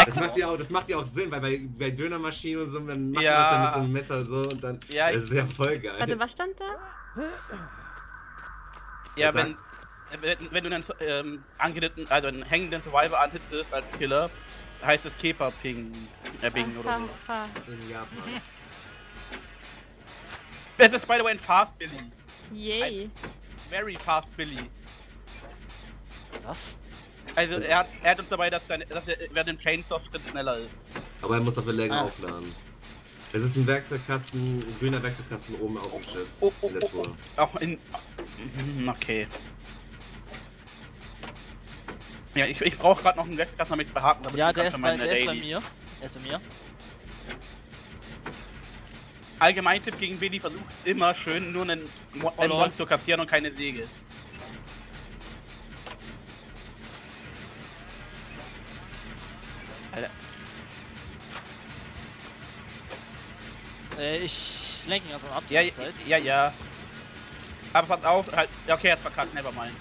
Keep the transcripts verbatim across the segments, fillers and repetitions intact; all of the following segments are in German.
Das macht ja auch, das macht ja auch Sinn, weil bei, bei Dönermaschinen und so, dann macht Ja. man das dann mit so einem Messer so und dann. Ja, das ist ja voll geil. Warte, was stand da? Ja, Was wenn, wenn, wenn du einen ähm, angedeckten, also einen hängenden Survivor anhittest als Killer, heißt es Kepa-Ping, äh, Bing oder so. Aha. In Japan. Es ist by the way ein Fast Billy. Yay. Very Fast Billy. Was? Also Das- er hat, er hat uns dabei, dass, seine, dass er während dem Chainsaw Schritt schneller ist. Aber er muss dafür länger Ah. aufladen. Es ist ein Werkzeugkasten, ein grüner Werkzeugkasten oben auf dem Schiff. Oh, oh, in der oh, Tour. Auch in... Mhm, okay. Ja, ich, ich brauche gerade noch einen Werkzeugkasten mit zwei Haken, damit Ja, ich der kann ist, für bei, meine der ist bei Daily. mir. Der ist bei mir. Allgemeintipp gegen Billy, versucht immer schön nur einen Mo Oh, M lol. eins zu kassieren und keine Säge. Alter, Äh, ich lenke ihn einfach ab. die ja, ganze ja, Zeit. ja, ja. Aber pass auf, halt, ja, okay, er ist verkackt, nevermind.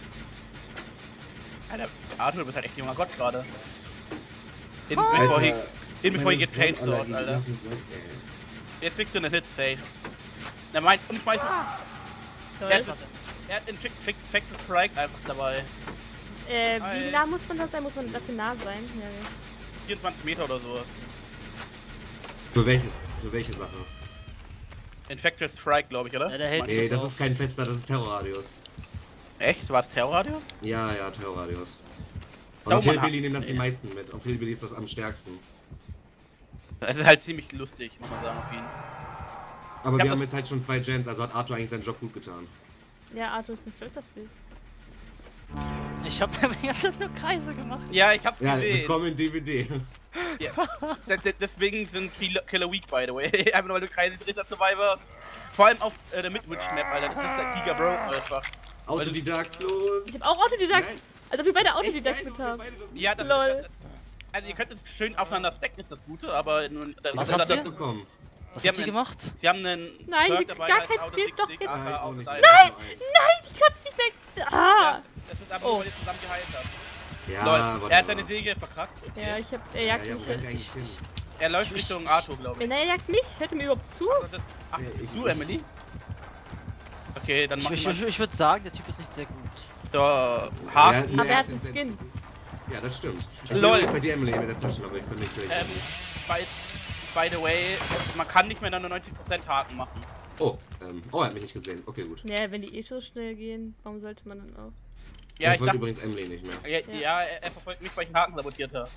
Alter, Arthur, du bist halt echt junger Gott gerade. In, bevor he, in bevor he meine get chased Sohn, Alter, dort, die Alter. machen so, ey. Jetzt kriegst du einen Hit, safe. Er meint, umschmeißen. Toll. Er, ist, er hat den Fick, Fick, Fick the Strike einfach dabei. Äh, Hi. wie nah muss man da sein? Muss man dafür nah sein? Ja, ja. vierundzwanzig Meter oder sowas. Für welches? Für welche Sache? Infected Strike, glaube ich, oder? Ja, der hält Nee, mich das auf. ist kein fester, das ist Terrorradius. Echt? War es Terrorradius? Ja, ja, Terrorradius. Und Schau auf mal Hillbilly nach. nehmen das die Ja. meisten mit. Auf Hillbilly ist das am stärksten. Es ist halt ziemlich lustig, muss man sagen, auf ihn. Aber Ja, wir haben das- jetzt halt schon zwei Gens, also hat Arthur eigentlich seinen Job gut getan. Ja, Arthur, ich bin stolz auf dich. Ich hab mir die ganze Zeit nur Kreise gemacht. Ja, ich hab's Ja, gesehen. willkommen in D V D. Ja. D- d- Deswegen sind Killer, Killer Weak, by the way. Einfach nur weil du Kreise drehst als Survivor. Vor allem auf äh, der Midwich-Map, Alter. Das ist der Giga Bro einfach. Autodidakt, los! Ich hab auch Autodidakt. Nein. Also wir beide Echt? Autodidakt Nein, mit wir haben. beide das Ja, das, Lol. das, also ihr könnt es schön aufeinander stacken, ist das Gute, aber nun... Das, Was das, habt das, ihr? bekommen. Was Sie habt haben ihr einen- gemacht? Sie haben einen Nein, Perk ich- dabei, gar heißt kein Auto Skill, Six doch Six, jetzt. A K Nein, auch Auto nicht. Six. Nein! Nein, ich kann's nicht weg. Ah! Ja, das ist einfach Oh. nur, weil ihr zusammen geheilt habt. Ja, Leute, whatever. er hat seine Säge verkackt. Okay. Ja, ich hab. Er Ja, jagt ja, wo mich. rennt er eigentlich hin? Er läuft Richtung Arthur, glaube Ja, ich. nein, er jagt mich. Hört er mir überhaupt zu? Also das, ach, Ja, ich- du, ich- Emily? Okay, dann Ich, mach ich, ich ich, mal ich würde sagen, der Typ ist nicht sehr gut. so Ja, Haken. nee, Aber er hat den einen Skin. Ja, das stimmt. Ich Lol. bin übrigens bei dir, Emily, mit der Tasche, aber ich konnte nicht durch. Ähm, by, by the way, man kann nicht mehr neunundneunzig Prozent Haken machen. Oh, ähm, oh, er hat mich nicht gesehen. Okay, gut. Ja, wenn die eh so schnell gehen, warum sollte man dann auch? Ja, er ich folgt dachte, übrigens Emily nicht mehr. ja, ja er, er verfolgt mich, weil ich einen Haken sabotiert habe.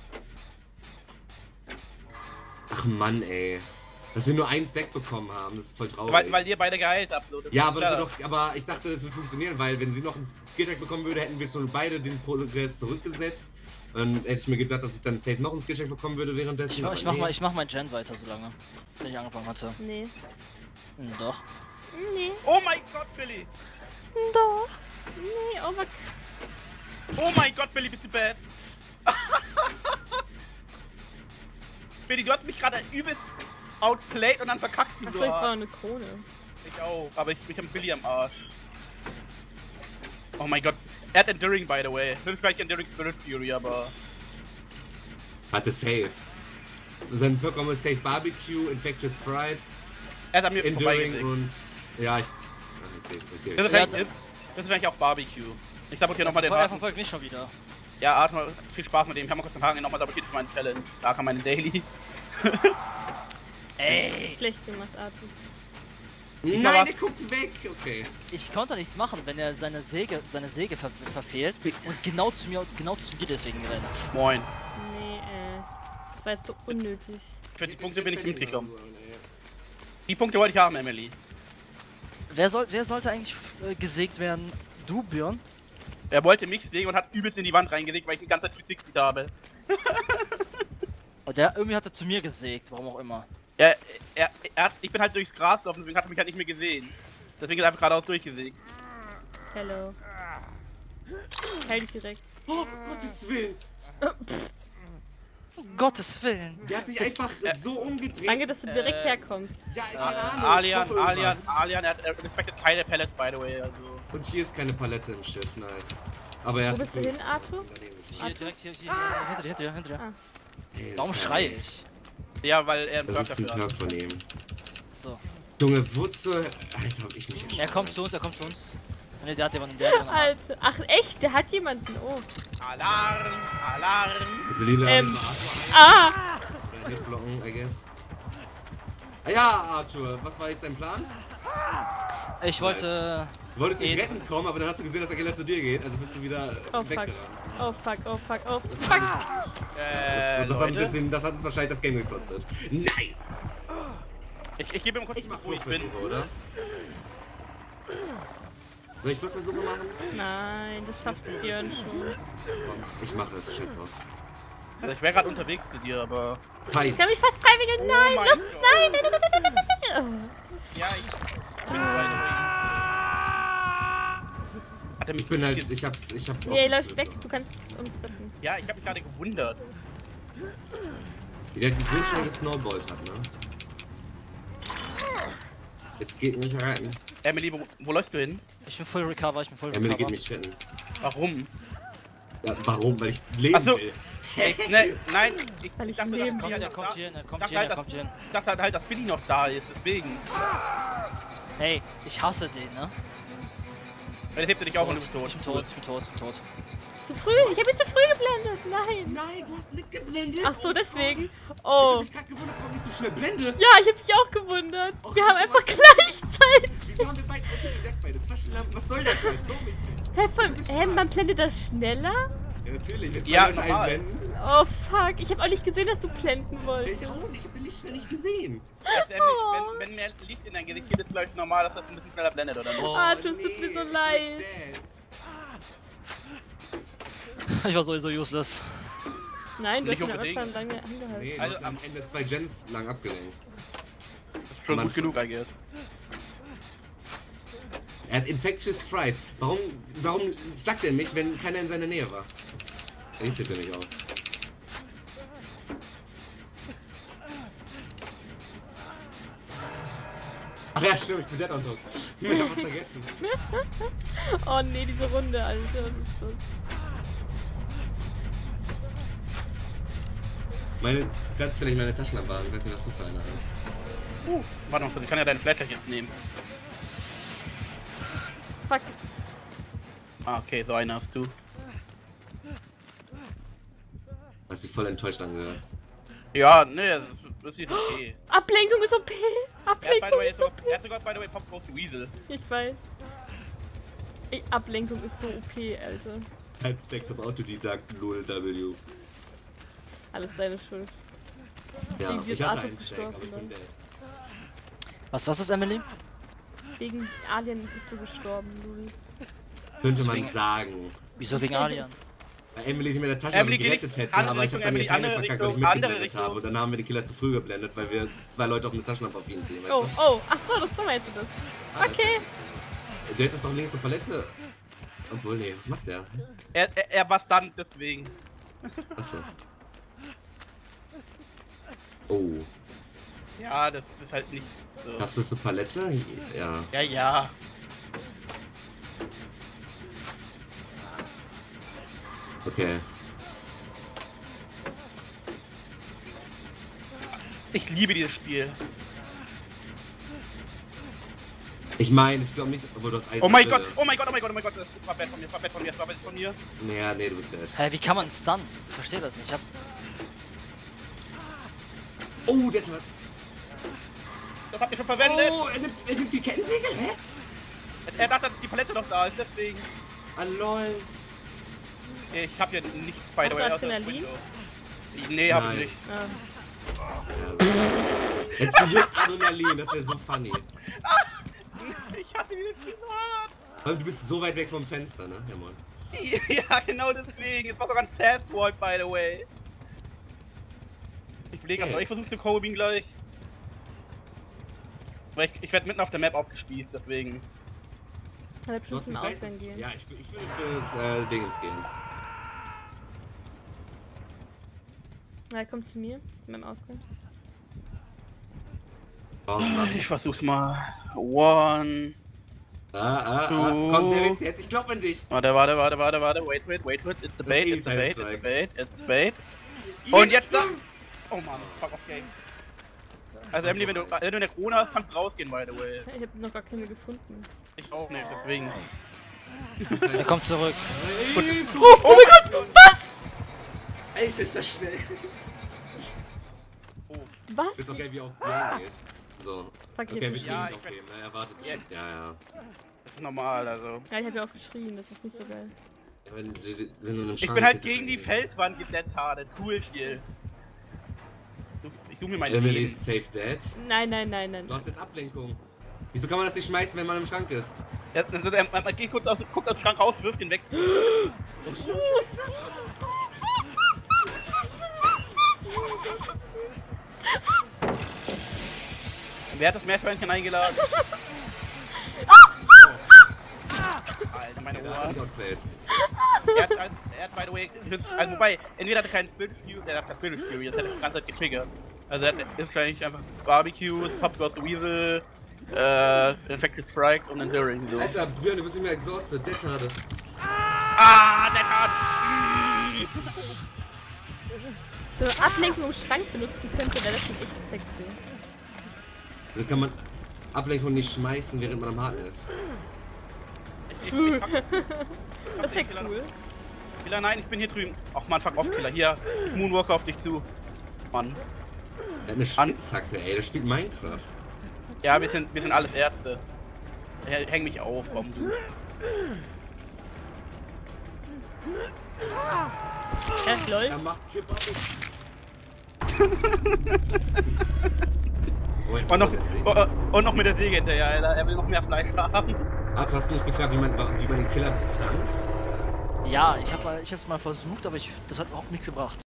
Ach Mann, ey. Dass wir nur ein Stack bekommen haben, das ist voll traurig. Weil, weil ihr beide geheilt habt. So. Das ja, ist aber, das klar. ist doch, aber ich dachte, das wird funktionieren, weil wenn sie noch einen Skilltag bekommen würde, hätten wir schon beide den Progress zurückgesetzt. Dann hätte ich mir gedacht, dass ich dann safe noch einen Skilltag bekommen würde währenddessen. Ich, mach- aber ich mach nee. mal, ich mach mein Gen weiter, solange. Wenn ich angefangen hatte. Nee. Hm, doch. Nee. Oh mein Gott, Billy! Doch. Nee, oh, was? Oh mein Gott, Billy, bist du bad! Billy, du hast mich gerade übelst outplayed und dann verkackst du Achso, ich brauche so. eine Krone. Ich auch, aber ich, ich hab Billy am Arsch. Oh mein Gott. Er hat Enduring, by the way. Nicht vielleicht Enduring Spirit Fury, aber... Hatte safe. Sein Pokémon ist safe Barbecue, Infectious Fried, Er ist an mir Enduring vorbeigesägt. und. Ja, ich. Ach, ich seh's, ich seh's. Das ist Ja, vielleicht, ist, das ist vielleicht auch Barbecue. Ich sabotiere nochmal den Er Haken. verfolgt mich schon wieder. Ja, Arthur, viel Spaß mit dem. Ich hab mal kurz den Haken nochmal sabotiert für meinen Challenge. Da kann meine Daily. Ey! Schlecht gemacht, Artus. Ich Nein, mach- der guckt weg! Okay. Ich konnte nichts machen, wenn er seine Säge, seine Säge ver verfehlt und genau zu mir, genau zu dir deswegen rennt. Moin. Nee, äh. Das war jetzt so unnötig. Für die Punkte bin ich mitgekommen. Die Punkte wollte ich haben, Emily. Wer soll, wer sollte eigentlich äh, gesägt werden? Du, Björn? Er wollte mich sägen und hat übelst in die Wand reingelegt, weil ich die ganze Zeit dreihundertsechzig habe. Und der irgendwie hat er zu mir gesägt, warum auch immer. Er, er, er hat, ich bin halt durchs Gras gelaufen, deswegen hat er mich halt nicht mehr gesehen. Deswegen ist er einfach geradeaus durchgesägt. Hello. Heil dich direkt. Oh, Gottes Willen! Um Gottes Willen. Der hat sich einfach Äh, so umgedreht. Danke, dass du direkt Äh, herkommst. Ja, Äh, keine Ahnung. ich Alian, hoffe Alian, irgendwas. Alian, er hat er respektiert keine Pellets, by the way, also. Und hier ist keine Palette im Schiff, nice. Aber er Wo hat bist du sich hin, Arthur? daneben Hier, direkt hier, hier, hier, hinter dir, hinter dir, hinter dir. Ah. Ey, Warum das- schreie ich? Ja, weil er einen Das Perk ist ein dafür hat. Perk von ihm. So. Junge, wozu? Alter, hab ich mich erschrocken. Er kommt zu uns, er kommt zu uns. Ne, der hat jemanden, der hat jemanden. Alter. Ach echt, der hat jemanden. Oh. Alarm! Alarm! Diese lila Ähm. Arthur Ah! oder Hitblocken, I guess. Ah ja, Arthur, was war jetzt dein Plan? Ich wollte. Du wolltest mich Eh- retten kommen, aber dann hast du gesehen, dass der Killer zu dir geht, also bist du wieder Oh fuck. weggerannt. Oh fuck, oh fuck, oh Das, fuck. Äh, das, das, hat uns Leute, jetzt, das hat uns wahrscheinlich das Game gekostet. Nice! ich, ich gebe ihm kurz, Ich mach wo ich bin. Flugversuche, oder? Soll ich Flugversuche machen? Nein, das schafft Björn schon. Komm, ich mache es, scheiß drauf. Also ich wäre gerade unterwegs zu dir, aber... Fight! Ich kann mich fast freiwillig. Oh Nein, mein los, Gott. nein, nein, nein, nein, nein, nein, nein. Ja, ich bin by the way. Hat er mich Ich bin halt, nicht ich hab's, ich hab... Oh. Nee, läuft weg, du kannst uns retten. Ja, ich habe mich gerade gewundert. Wie der so schnell gesnowballt hat, ne? Jetzt geht mich rein. Emily, wo, wo läufst du hin? Ich bin full recover, ich bin full Emily recover. geht mich retten. Warum? Ja, warum? Weil ich leben Ach so. will. Ey, ne, nein, ich, Weil ich ich dachte, leben dass Kommt, Billy er halt kommt da, hier hin, er kommt dachte hier hin, halt, er kommt hier hin. ich dachte halt, dass Billy noch da ist, deswegen. Hey, ich hasse den, ne? Weil hebt er dich auch und du bist tot. Ich bin tot, ich bin tot, ich bin tot. Zu früh, ich habe ihn zu früh geblendet. Nein. Nein, du hast mitgeblendet. Ach so, deswegen. Ich hab Oh. mich gerade gewundert, warum ich so schnell blende. Ja, ich habe mich auch gewundert. Och, Wir haben Mann. einfach gleichzeitig. Wieso haben wir beide gedeckt, beide Taschenlampen? Was soll der Scheiß? Dumm ich bin. Hä, voll, hä, man blendet das schneller? Ja, natürlich. Wenn Ja, zwei Leute normal. einblenden. Oh fuck, ich habe auch nicht gesehen, dass du blenden Ja, wolltest. ich auch nicht. Ich hab den Licht schnell nicht gesehen. Also, Emily, wenn, wenn mehr Licht in dein Gesicht geht, ist glaube ich normal, dass das ein bisschen schneller blendet, oder nicht? Ah, das tut mir so nee, leid. Dance. Ich war sowieso useless. Nein, du Nicht hast ihn am unbedingt. Anfang lange angehalten. Nee, du Also, hast am Ende zwei Gens lang abgelenkt. Schon Mann. gut genug, I guess. Er hat Infectious Fright. Warum, warum slackt er mich, wenn keiner in seiner Nähe war? Jetzt tippt er mich auf. Ach ja, stimmt, ich bin dead on top. Ich hab was vergessen. Oh nee, diese Runde, Alter, was ist das? Meine, du kannst vielleicht meine Taschenlampe haben. Ich weiß nicht, was du für eine hast. Uh, warte mal kurz, ich kann ja deinen Flashlight jetzt nehmen. Fuck. Ah, okay, so eine hast du. Hast dich voll enttäuscht angehört. Ja, ne, das ist, das ist okay. Ablenkung ist O P. Er hat, by the Ablenkung way, ist O sogar, P. er hat sogar, by the way, Pop Goes the Weasel. Ich weiß. Ey, Ablenkung ist so O P, Alter. Halb Stacks of Autodidakt, lol, W. Alles deine Schuld. Ja, Irgendwie ist ich hatte Arthur einen Stack, gestorben, aber ich bin ne? dead. Was, was ist Emily? Wegen Alien bist du gestorben, Luli. Könnte man Deswegen- sagen. Wieso wegen Alien? Weil Emily sich mit der Taschenlampe Emily, geh gerettet nicht- hätte, andere aber ich Richtung, hab dann Emily, die Timing andere verkackt, weil ich Richtung, andere mitgeblendet Richtung. habe. Und dann haben wir den Killer zu früh geblendet, weil wir zwei Leute auf eine Taschenlampe auf ihn ziehen, weißt Oh, du? oh, ach so, das so meinst du das. Ah, das- Okay. Der hat das doch links eine Palette. Obwohl, nee, was macht der? Er, er, er war stunned, deswegen. Achso. Oh. Ja, das ist halt nichts. So. Hast du so Palette? Ja. Ja, ja. Okay. Ich liebe dieses Spiel. Ich meine, ich glaube nicht, obwohl du hast Eis. Oh mein Gott, oh mein Gott, oh mein Gott, oh mein Gott, das war bad von mir, das war bad von mir, das war bad von mir. Naja, nee, du bist dead. Hä, wie kann man stunnen? Ich verstehe das nicht. Ich hab. Oh, der hat. Das habt ihr schon verwendet. Oh, er nimmt, er nimmt die Kettensäge, hä? Er dachte, dass die Palette noch da ist, deswegen. Ah, lol. Ich hab hier nichts, by the Hast way. du außer das Adrenalin? Window. Nee, hab ich Nein. nicht. Ah. Ja. Hättest du jetzt Adrenalin, das wäre so funny. Ich hatte ihn nicht gehört. Weil du bist so weit weg vom Fenster, ne? Ja, Mann. Ja, genau deswegen. Es war sogar ein Sad Boy, by the way. Ich überlege, Hey. ob ich versuche zu Kobe gleich. Weil ich, ich werde mitten auf der Map ausgespießt, deswegen. Kann er Du bestimmt hast zum die Ausgang Sizes. gehen. Ja, ich, will- ich würde für äh, Dingens gehen. Ja, komm zu mir, zu meinem Ausgang. Oh, Ich versuch's mal. One. ah, ah, ah. Du- Komm, der Witz jetzt, ich glaub an dich. Warte, warte, warte, warte, warte. Wait for it, wait for it. It's the Das bait, ist it's the eh bait, Cyber it's the Strike. bait, it's the bait. Und jetzt da. Oh Mann, fuck off game. Also Emily, wenn du, wenn du eine Krone hast, kannst du rausgehen, by the way. Ich hab noch gar keine gefunden. Ich auch nicht, deswegen. Er kommt zurück. Ey, Oh, oh mein Gott, was? Alter, ist das schnell. Oh. Was? Ist auch geil, wie auf Björn geht. So. Fuck, ich Okay, hab wir geschrien. Ja, kriegen ich es aufheben, ne? Er wartet bestimmt. Ja, ja. Das ist normal, also. Ja, ich hab ja auch geschrien, das ist nicht so geil. Ja, wenn, du- wenn du einen Ich Schrank bin halt jetzt gegen die reingehst. Felswand geblättert, cool Spiel. Ich suche mir meine Emily Leben. ist safe dead. Nein, nein, nein, nein. Du hast jetzt Ablenkung. Wieso kann man das nicht schmeißen, wenn man im Schrank ist? Ja, also, er, er geht kurz aus, guckt aus dem Schrank raus, wirft den weg. Oh, Scheiße. Wer hat das Meerschweinchen eingeladen? Alter, meine Der Ohr. hat outplayed. Er hat, er hat, by the way, also wobei, entweder hat er keinen Spirit Fury, der hat das Spirit Fury, das hat er die ganze Zeit getriggert. Also er hat, ist wahrscheinlich einfach Barbecue, Pop Goes the Weasel, äh, Infected Strike und Enduring so. Alter, Björn, du bist nicht mehr exhausted. Dead hatte. Ah, der hat! So eine Ablenkung im Schrank benutzen könnte, wäre das schon echt sexy. Also kann man Ablenkung nicht schmeißen, während man am Haken ist. Ich, ich, ich fuck, Das wäre cool. Killer, nein, ich bin hier drüben. Ach man, fuck off, Killer, hier. Ich moonwalk auf dich zu. Mann. Er hat eine Spitzhacke, ey, der spielt Minecraft. Ja, wir sind, wir sind alles Ärzte. Häng häng mich auf, komm du. Ja, lol. Er macht Kebab. Oh, jetzt Und noch, muss er sehen. oh, und noch mit der Säge hinterher, Alter. Er will noch mehr Fleisch haben. Ah, du hast nicht gefragt, wie man, wie man den Killer bestand? Ja, ich habe ich hab's mal versucht, aber ich, das hat auch nichts gebracht.